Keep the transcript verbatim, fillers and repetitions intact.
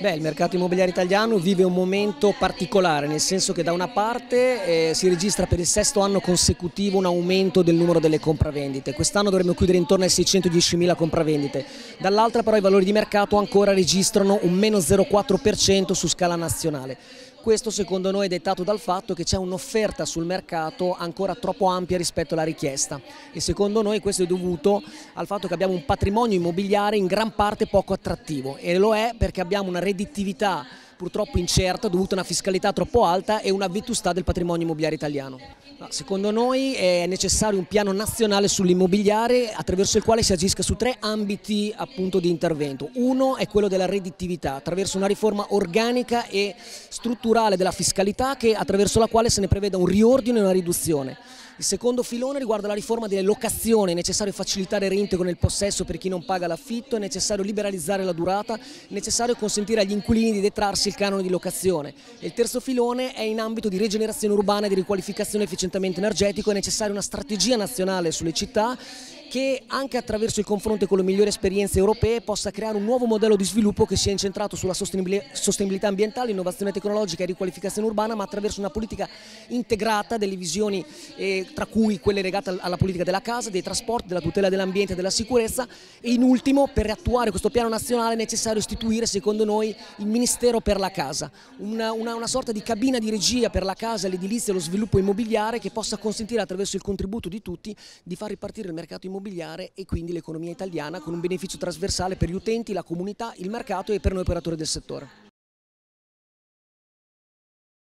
Beh, il mercato immobiliare italiano vive un momento particolare, nel senso che da una parte eh, si registra per il sesto anno consecutivo un aumento del numero delle compravendite. Quest'anno dovremmo chiudere intorno ai seicentodiecimila compravendite. Dall'altra però i valori di mercato ancora registrano un meno zero virgola quattro per cento su scala nazionale. Questo secondo noi è dettato dal fatto che c'è un'offerta sul mercato ancora troppo ampia rispetto alla richiesta e secondo noi questo è dovuto al fatto che abbiamo un patrimonio immobiliare in gran parte poco attrattivo e lo è perché abbiamo una redditività purtroppo incerta dovuta a una fiscalità troppo alta e una vetustà del patrimonio immobiliare italiano. Secondo noi è necessario un piano nazionale sull'immobiliare attraverso il quale si agisca su tre ambiti appunto di intervento. Uno è quello della redditività attraverso una riforma organica e strutturale della fiscalità che, attraverso la quale se ne preveda un riordino e una riduzione. Il secondo filone riguarda la riforma delle locazioni, è necessario facilitare il reintegro nel possesso per chi non paga l'affitto, è necessario liberalizzare la durata, è necessario consentire agli inquilini di detrarsi il canone di locazione. E il terzo filone è in ambito di rigenerazione urbana e di riqualificazione e efficientamento energetico, è necessaria una strategia nazionale sulle città che anche attraverso il confronto con le migliori esperienze europee possa creare un nuovo modello di sviluppo che sia incentrato sulla sostenibilità ambientale, innovazione tecnologica e riqualificazione urbana, ma attraverso una politica integrata delle visioni eh, tra cui quelle legate alla politica della casa, dei trasporti, della tutela dell'ambiente e della sicurezza e in ultimo per attuare questo piano nazionale è necessario istituire secondo noi il Ministero per la Casa, una, una, una sorta di cabina di regia per la casa, l'edilizia e lo sviluppo immobiliare che possa consentire attraverso il contributo di tutti di far ripartire il mercato immobiliare e quindi l'economia italiana con un beneficio trasversale per gli utenti, la comunità, il mercato e per noi operatori del settore.